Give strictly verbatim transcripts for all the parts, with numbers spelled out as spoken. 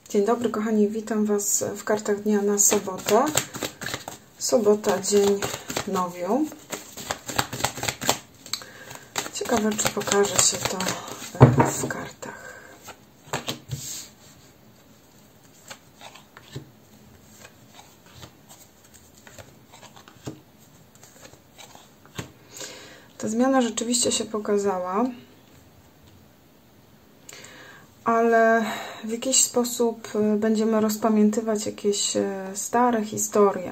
Dzień dobry kochani, witam Was w kartach dnia na sobotę. Sobota, dzień nowiu. Ciekawe, czy pokaże się to w kartach. Ta zmiana rzeczywiście się pokazała, ale w jakiś sposób będziemy rozpamiętywać jakieś stare historie.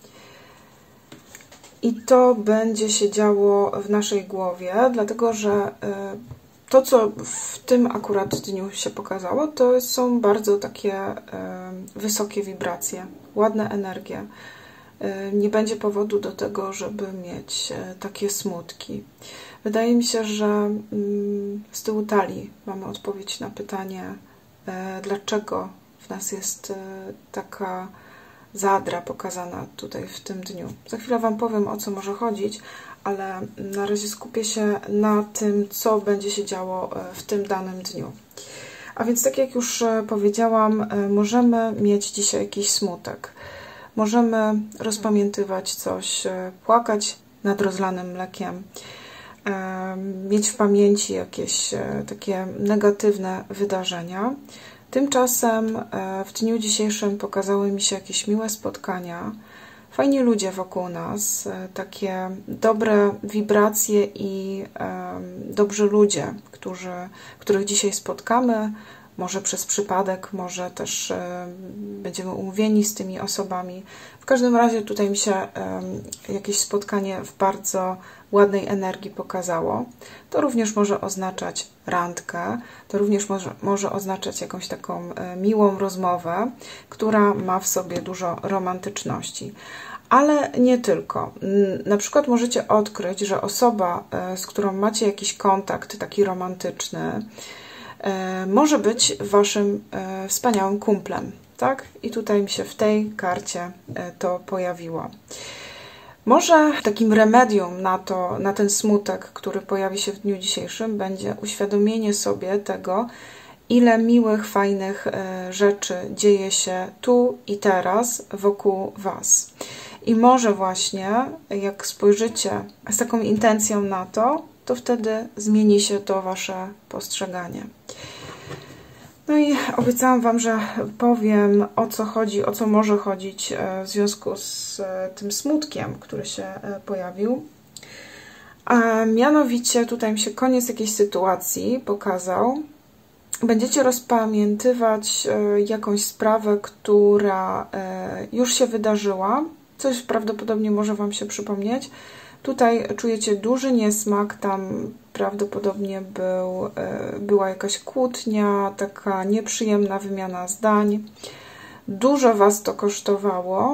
I to będzie się działo w naszej głowie, dlatego że to, co w tym akurat dniu się pokazało, to są bardzo takie wysokie wibracje, ładne energie. Nie będzie powodu do tego, żeby mieć takie smutki. Wydaje mi się, że z tyłu talii mamy odpowiedź na pytanie, dlaczego w nas jest taka zadra pokazana tutaj w tym dniu. Za chwilę Wam powiem, o co może chodzić, ale na razie skupię się na tym, co będzie się działo w tym danym dniu. A więc, tak jak już powiedziałam, możemy mieć dzisiaj jakiś smutek. Możemy rozpamiętywać coś, płakać nad rozlanym mlekiem, mieć w pamięci jakieś takie negatywne wydarzenia. Tymczasem w dniu dzisiejszym pokazały mi się jakieś miłe spotkania, fajni ludzie wokół nas, takie dobre wibracje i dobrzy ludzie, którzy, których dzisiaj spotkamy, może przez przypadek, może też będziemy umówieni z tymi osobami. W każdym razie tutaj mi się jakieś spotkanie w bardzo ładnej energii pokazało. To również może oznaczać randkę, to również może, może oznaczać jakąś taką miłą rozmowę, która ma w sobie dużo romantyczności. Ale nie tylko. Na przykład możecie odkryć, że osoba, z którą macie jakiś kontakt taki romantyczny, może być Waszym wspaniałym kumplem, tak? I tutaj mi się w tej karcie to pojawiło. Może takim remedium na to, na ten smutek, który pojawi się w dniu dzisiejszym, będzie uświadomienie sobie tego, ile miłych, fajnych rzeczy dzieje się tu i teraz wokół Was. I może właśnie, jak spojrzycie z taką intencją na to, to wtedy zmieni się to Wasze postrzeganie. No i obiecałam Wam, że powiem, o co chodzi, o co może chodzić w związku z tym smutkiem, który się pojawił. A mianowicie tutaj mi się koniec jakiejś sytuacji pokazał. Będziecie rozpamiętywać jakąś sprawę, która już się wydarzyła. Coś prawdopodobnie może Wam się przypomnieć. Tutaj czujecie duży niesmak, tam prawdopodobnie był, była jakaś kłótnia, taka nieprzyjemna wymiana zdań. Dużo Was to kosztowało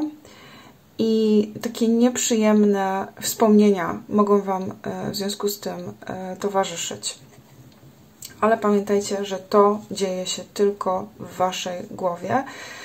i takie nieprzyjemne wspomnienia mogą Wam w związku z tym towarzyszyć. Ale pamiętajcie, że to dzieje się tylko w Waszej głowie.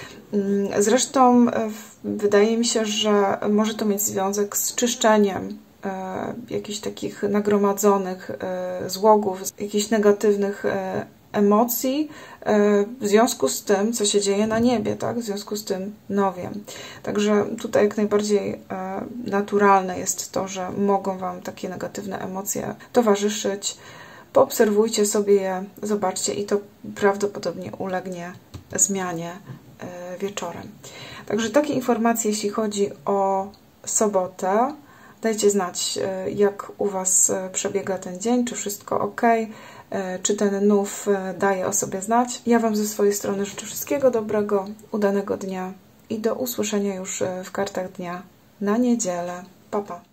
Zresztą wydaje mi się, że może to mieć związek z czyszczeniem e, jakichś takich nagromadzonych e, złogów, jakichś negatywnych e, emocji e, w związku z tym, co się dzieje na niebie, tak? W związku z tym nowiem. Także tutaj jak najbardziej e, naturalne jest to, że mogą Wam takie negatywne emocje towarzyszyć. Poobserwujcie sobie je, zobaczcie i to prawdopodobnie ulegnie zmianie wieczorem. Także takie informacje, jeśli chodzi o sobotę. Dajcie znać, jak u Was przebiega ten dzień, czy wszystko ok, czy ten nów daje o sobie znać. Ja Wam ze swojej strony życzę wszystkiego dobrego, udanego dnia i do usłyszenia już w kartach dnia na niedzielę. Pa, pa.